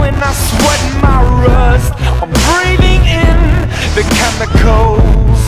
when I sweat my rust. I'm breathing in the chemicals.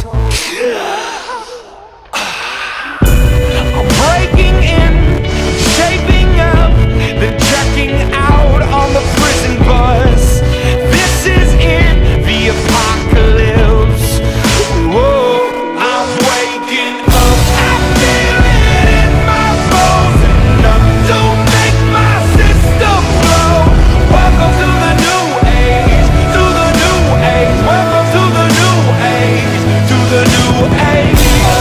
I'm breaking in, shaping up, then checking out on the prison bus. This is in the apocalypse. Whoa, I'm waking up. I feel it in my bones, enough to make my system blow. Welcome to the new age, to the new age. Welcome to the new age, to the new age.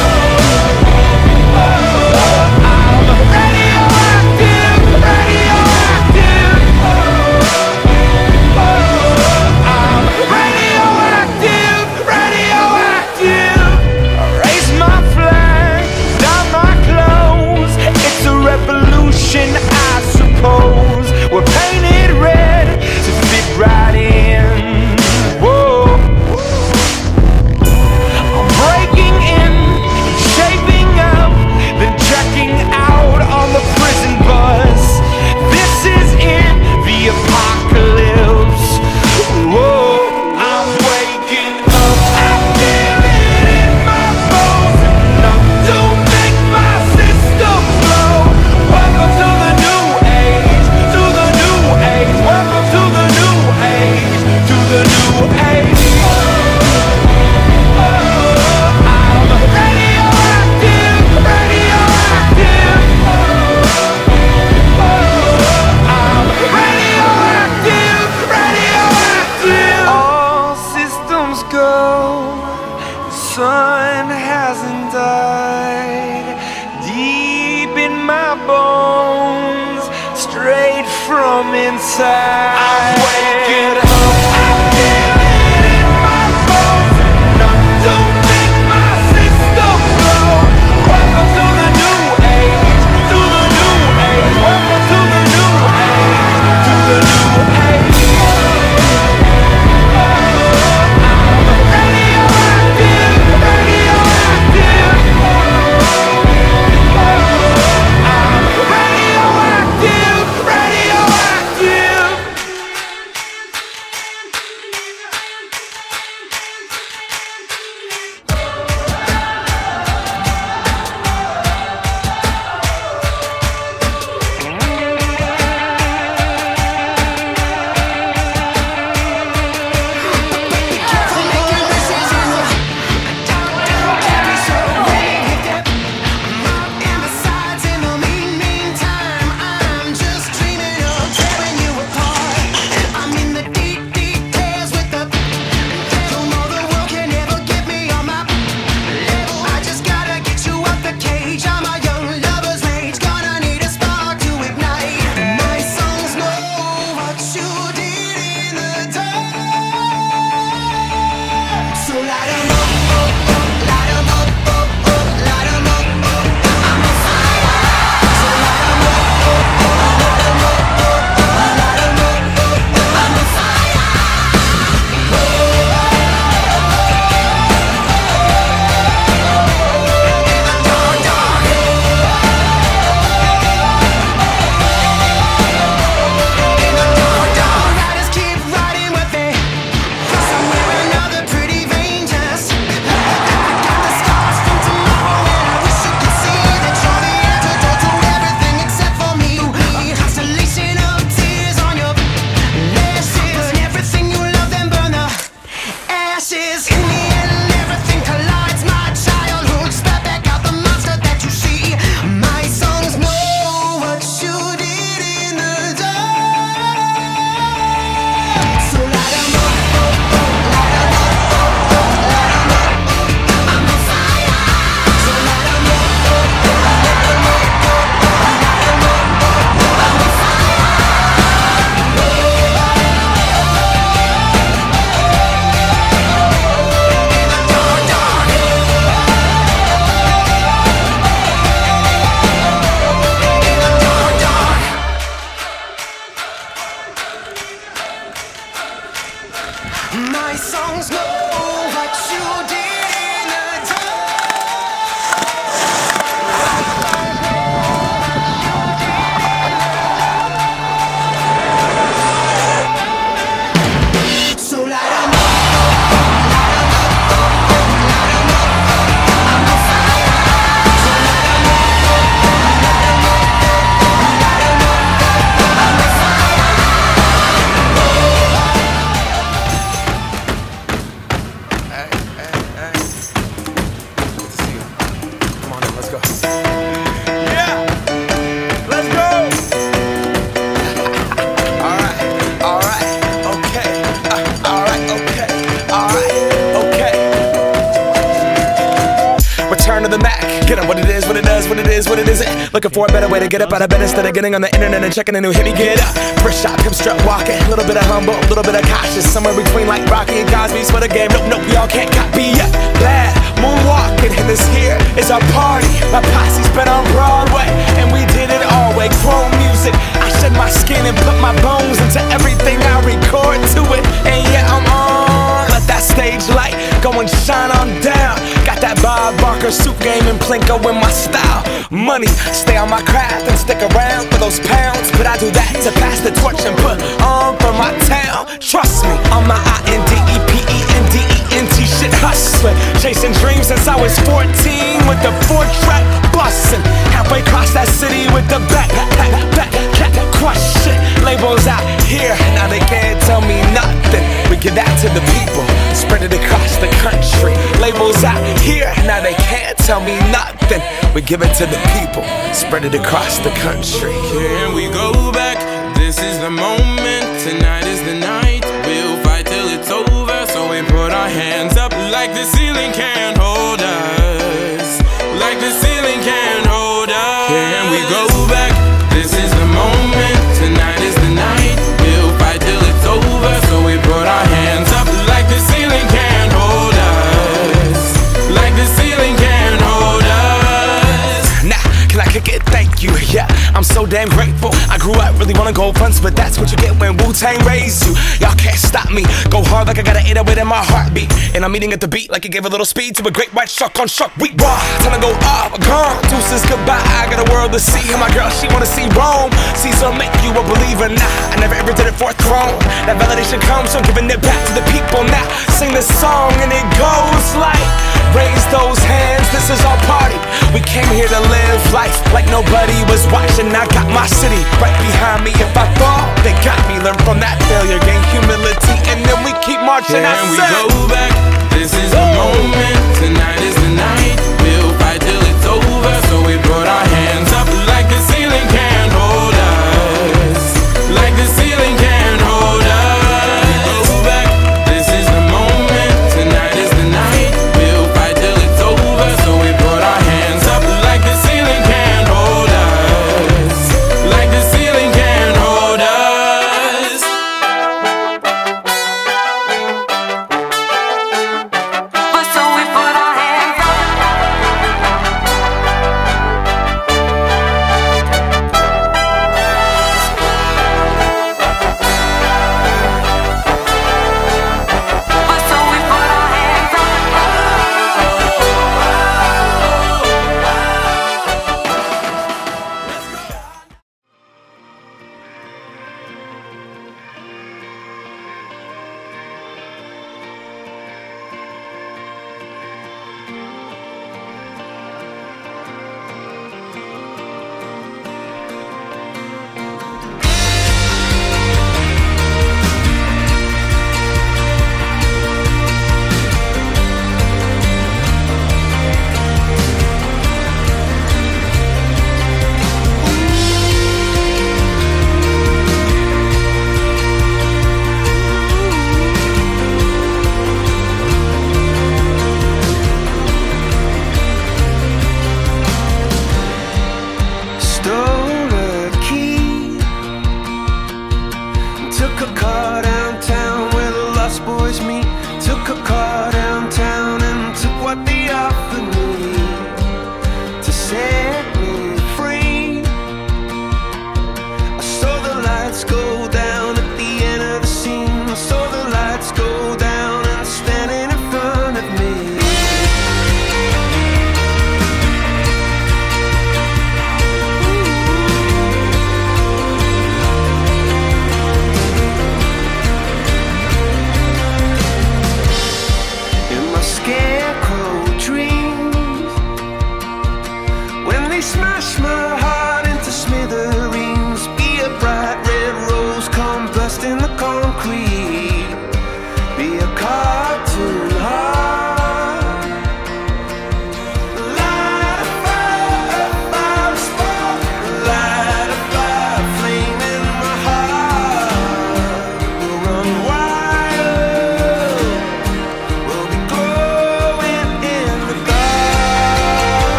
I suppose we're painted red to fit right in. Whoa. I'm breaking in, shaping up, then checking out on the prison bus. This is in the apocalypse. Whoa, I'm waking up. I feel it in my bones, enough to make my system blow. Welcome to the new age, to the new age. Welcome to the new age, to the new age. I'm radioactive, radioactive. I'm radioactive, radioactive. All systems go, the sun hasn't died. Deep in my bones, straight from inside. I'm waking up. I feel it in my bones, enough to make my system blow. Welcome to the new age, to the new age. Welcome to the new age, to the new age. I'm radioactive, radioactive. I'm radioactive, radioactive. My songs know what you did in the dark. it is, what it isn't. Looking for a better way to get up out of bed instead of getting on the internet and checking a new hit. Me get up, first shot, come strut walking. A little bit of humble, a little bit of cautious. Somewhere between like Rocky and Cosby's for the game. Nope, y'all can't copy yet. Glad moonwalking, and this here is our party. My posse's been on Broadway, and we did it all way. Chrome music, I shed my skin and put my bones into everything I record to it. And yeah, I'm on. Let that stage light go and shine on down. Got that Bob Barker suit game and Plinko in my style. Money, stay on my craft and stick around for those pounds. But I do that to pass the torch and put on for my town. Trust me, on my INDEPENDENT shit hustling. Chasing dreams since I was 14 with the 4-track bustin'. Halfway across that city with the back crush shit. Labels out here, now they can't tell me nothing. We give that to the people, spread it across the country. Labels out here, now they can't tell me nothing. We give it to the people, spread it across the country. Here we go back, this is the moment. Tonight is the night, we'll fight till it's over. So we put our hands up like the ceiling can't hold us. Like the ceiling can't hold us. Here we go back, this is the moment. Tonight is the night, we'll fight till it's over. So we put our hands up like the ceiling can't hold us. Like the ceiling can't hold us. Nah, can I kick it? Thank you, yeah, I'm so damn grateful. I grew up really wanna go fronts, but that's what you get when Wu-Tang raised you. Y'all can't stop me, go hard like I got an 808 in my heartbeat. And I'm eating at the beat like it gave a little speed to a great white shark on Shark Week. Raw, time to go up, gone, deuces goodbye. I got a world to see, and my girl, she wanna see Rome. Caesar make you a believer, nah, I never ever did it for a throne. That validation comes from giving it back to the people. Now, sing this song and it goes like, raise those hands, this is our party. We came here to live life like nobody was watching. I got my city right behind me. If I fall, they got me. Learn from that failure, gain humility, and then we keep marching. And we go back, this is the moment.